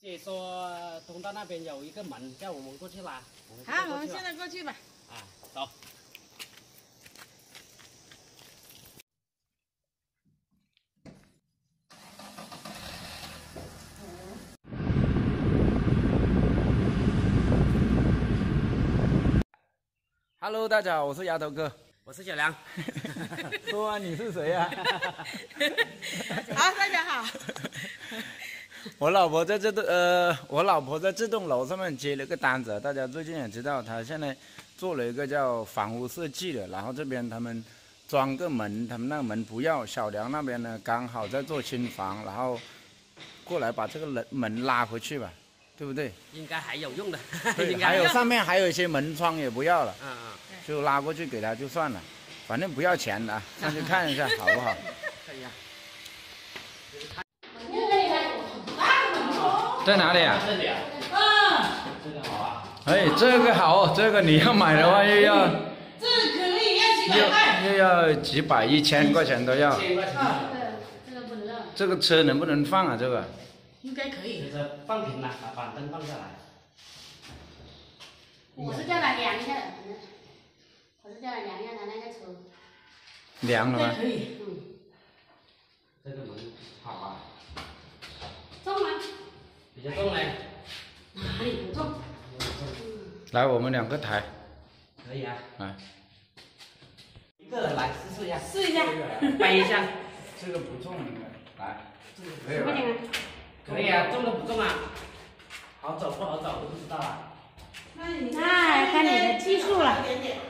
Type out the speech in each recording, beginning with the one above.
姐说通道那边有一个门，叫我们过去拉。 好，我们现在过去吧。 啊，走。Hello， 大家好，我是丫头哥，我是小梁。说啊，你是谁呀？ 好，大家好。 我老婆在这栋楼上面接了个单子，大家最近也知道，她现在做了一个叫房屋设计的，然后这边他们装个门，他们那个门不要，小梁那边呢刚好在做新房，然后过来把这个门拉回去吧，对不对？应该还有用的，还有上面还有一些门窗也不要了，就拉过去给他就算了，反正不要钱的，上去看一下好不好？看一下。在哪里啊？这里啊。这个好啊。哎，这个好，这个你要买的话又要。 这个可以要几百块。 又要几百、1000块钱都要。 这个不能让。 这个车能不能放啊？这个。 应该可以。 就是放平了，把板凳放下来。 我是叫他量一下的，我是叫他量一下他那个车。 量了吗？ 可以。 这个门好啊。 重吗？ 比较重嘞。 哪里不重？ 来，我们2个抬。可以啊。来。一个人来试一下。 试一下。 背一下。这个不重应该。来。可以吧？可以啊，重的不重啊？好走不好走都不知道啊。 那看你的技术了。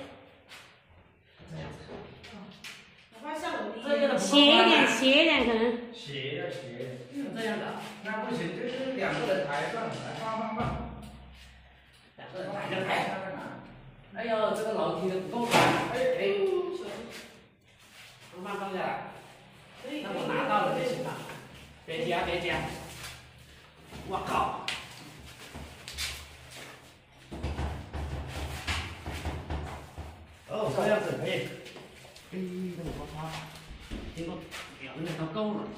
斜一点，斜一点可能。 斜。这样的，那不行，就是2个人抬算了，来放。2个人抬。哎呦，这个楼梯不够宽，哎，慢慢放下来。那我拿到了就行了，别夹。我靠！哦，这样子可以。这么多花，经过表面都够了。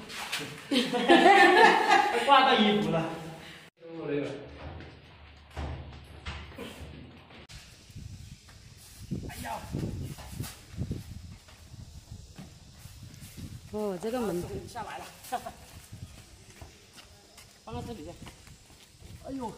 挂到衣服了。哎呀！ 哦，这个门下来了，放到这里去。哎呦！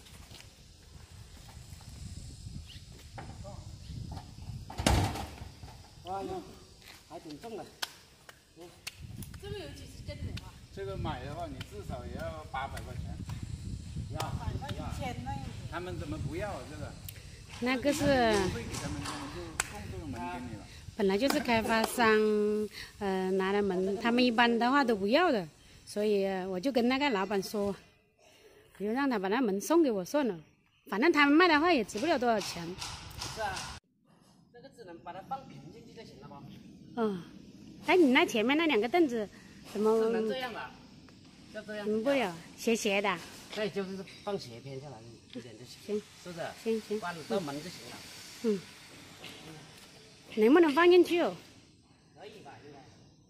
哎呦，还挺重的。 这个有几十斤的话？ 这个买的话，你至少也要800块钱。要。 1000那样子。 他们怎么不要这个？ 那个是会给他们就送这个门给你了。 本来就是开发商拿的门，他们一般的话都不要的，所以我就跟那个老板说，我就让他把那门送给我算了，反正他们卖的话也值不了多少钱。 是啊，这个只能把它放平进去就行了吗？ 哎，你那前面那2个凳子怎么？ 只能这样的，要这样。 怎么不了？斜的。 对，就是放斜偏下来一点就行。 行， 是不是？ 行。 关到门就行了。 能不能放进去哦？ 可以吧，应该。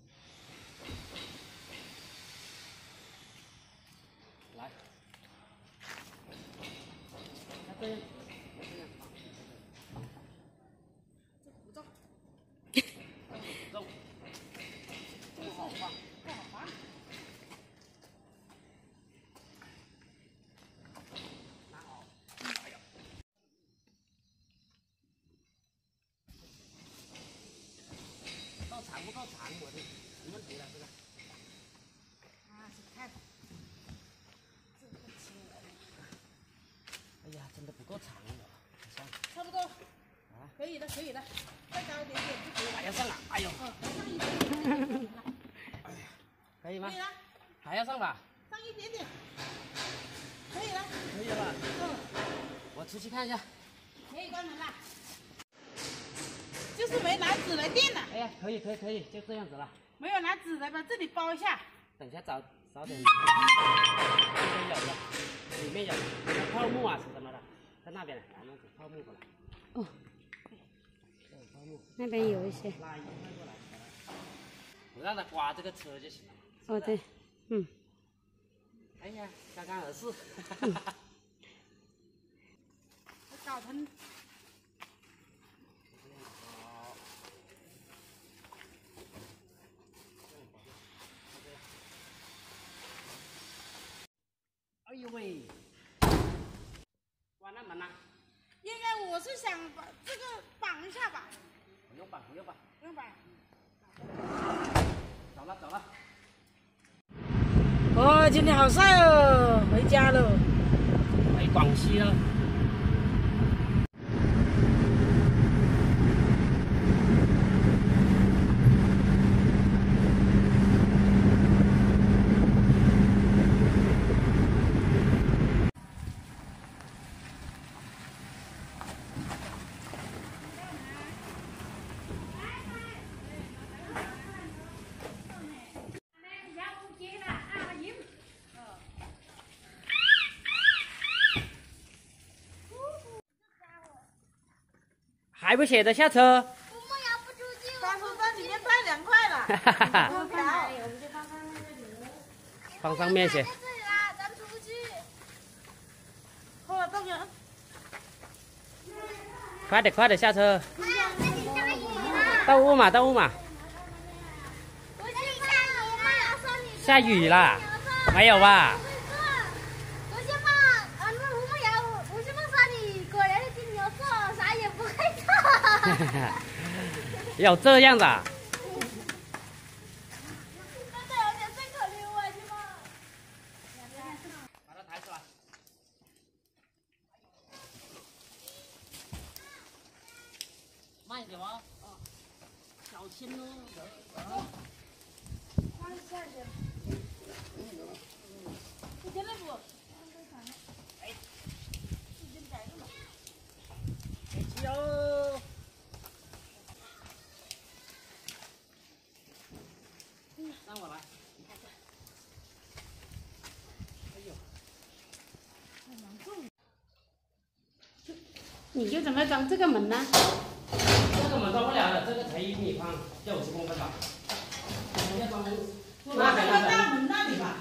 来，这样。这不重。不重。不好放。拿好。哎呀。长不够长，我的没问题了，这个。 看。 哎呀，真的不够长了， 差不多。可以的。再高一点就可以了。 还要上啊！哎呦。哎呀，可以吗？ 可以了。 还要上吧？ 上一点点。可以了。 可以了吧？我出去看一下。 可以关门了。就是没拿纸来垫了。 哎呀，可以，就这样子了。 没有拿纸来把这里包一下。 等一下找点。里面有泡沫啊什么的，在那边呢，拿泡沫过来。 哦。那边有一些。 拉一块过来。我让他刮这个车就行了。 哦，对。 哎呀， 呀，刚刚而是。 搞成哎呦喂！关那门呐！ 应该我是想把这个绑一下吧。 不用绑，不用绑， 不用绑。 走了走了。 哦，今天好晒哦，回家了。 回广西了。还不舍得下车？ 我们要不出去， 但是在里面太凉快了。 放上面去。 在这里啦，咱出不去。 后来动员。 快点快点下车！ 哎呀，那里下雨了。 到屋嘛到屋嘛。 不是下雨吗？ 下雨啦？没有吧？ 我先放，我们要，我先放山里，果然是金牛座，啥也不会做。 有这样的、啊？ 真的有点真可怜我，去吧。 把它抬出来。慢一点哦，小心哦。 你觉得不？ 哟。让我来。哎呦， 你就怎么装这个门呢？ 这个门装不了的，这个才1米宽，就50公分吧。要装门， 拿这个大门那里吧。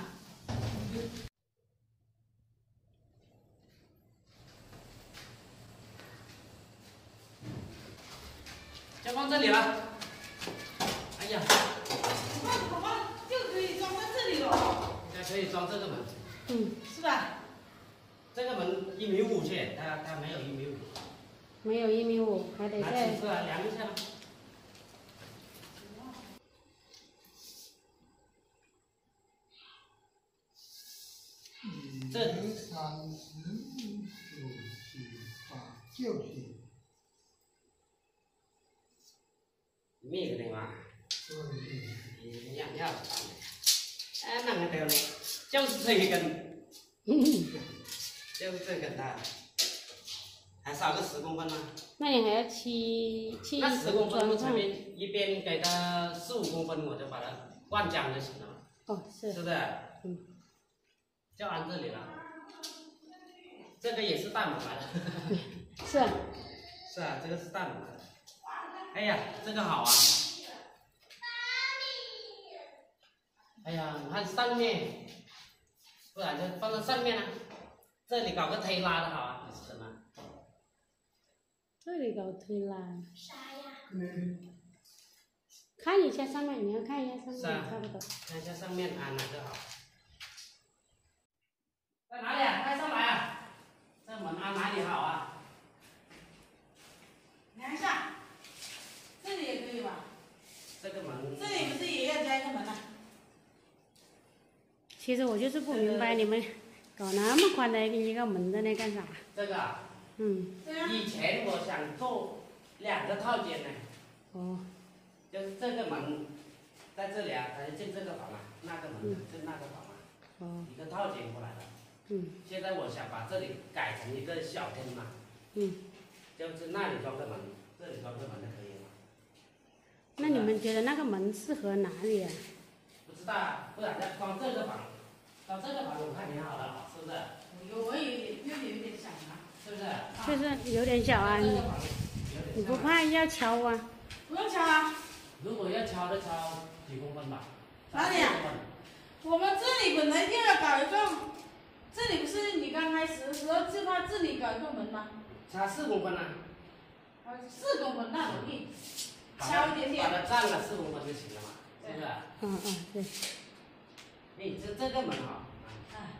就放这里了。哎呀， 好吧，就可以装在这里了。 应该可以装这个门。 嗯， 是吧？ 这个门1.5米去，它没有1.5米。 没有1.5米，还得拿再尺子来量一下。这 30、就是咩嘅地方？你养要，哎，那个对了，就是这一根，就是这根大，还少个10公分呢。 那你还要砌那10公分，我这上。 边一边给它4、5公分，我就把它灌浆就行了， 哦，是。 是不是？ 嗯。 就安这里了。这个也是大门来的。 是啊。 是啊，这个是大门来的。哎呀，这个好啊！哎呀，你看上面，不然就放在上面啊。这里搞个推拉的好啊，还是什么？ 这里搞推拉。 啥呀？ 看一下上面，你要看一下上面， 是啊差不多。 看一下上面啊，哪个好？在哪里啊？快上来啊！这门安哪里好啊？ 量一下，这里也可以吧？ 这个门。 这里不是也要加一个门啊？ 其实我就是不明白你们搞那么宽的一个门在那干啥？ 这个啊。 嗯。 对啊。 以前我想做2个套间呢。 哦。 就是这个门在这里啊，它就进这个房啊，那个门进那个房啊。 哦。 一个套间过来的。 嗯。 现在我想把这里改成一个小厅嘛。 嗯。 就是那里装个门，这里装个门就可以了。 那你们觉得那个门适合哪里啊？ 不知道，不然再装这个房，装这个房我看挺好的，是不是？ 我有点想啊， 是不是？ 就是有点小啊，你不怕要敲啊？ 不用敲啊。 如果要敲就敲几公分吧。 哪里啊？我们这里本来就要搞一个这里不是你刚开始的时候就怕这里搞一个门吗？ 差4公分啊， 4公分那容易，敲一点点。 把它占了4公分就行了嘛，是不是？ 对。 你这个门哈， 哎，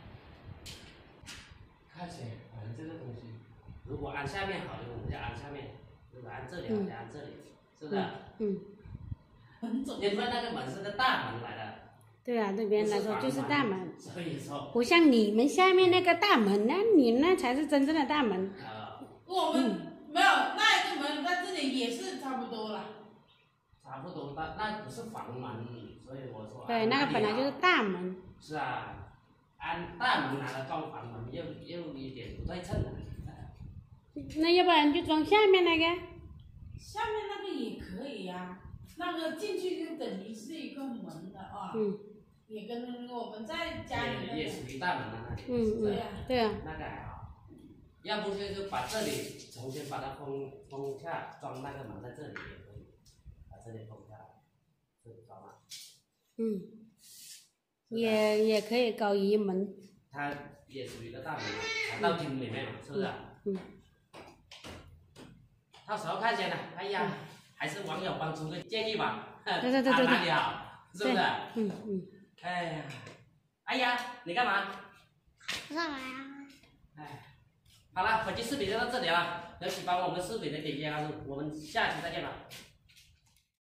看起来反正这个东西，如果按下面好的，我们就按下面，是不是？按这里好就按这里，是不是？ 门总。 因为那个门是个大门来的。 对啊，对别人来说就是大门， 所以说不像你们下面那个大门，那你那才是真正的大门。 我们没有那一个门在这里也是差不多了。 差不多，那不是房门，所以我说。 对，那个本来就是大门。 是啊，按大门拿来装房门又有点不对称了。 那要不然就装下面那个。 下面那个也可以呀、那个进去就等于是一个门的啊。也跟我们在家里那个。 也属于大门了， 对啊。 那个还好，要不就把这里重新把它封下，装那个门在这里也可以，把这里封下来，是知道吗？ 也可以搞移门。 它也属于一个大门嘛，到厅里面嘛，是不是？到时候看见了，哎呀，还是网友帮出个建议吧， 对， 哪里好，是不是？哎呀，哎呀，你干嘛？ 我干嘛呀？ 哎，好了，本期视频就到这里了，有喜欢我们视频的点击关注，我们下期再见吧。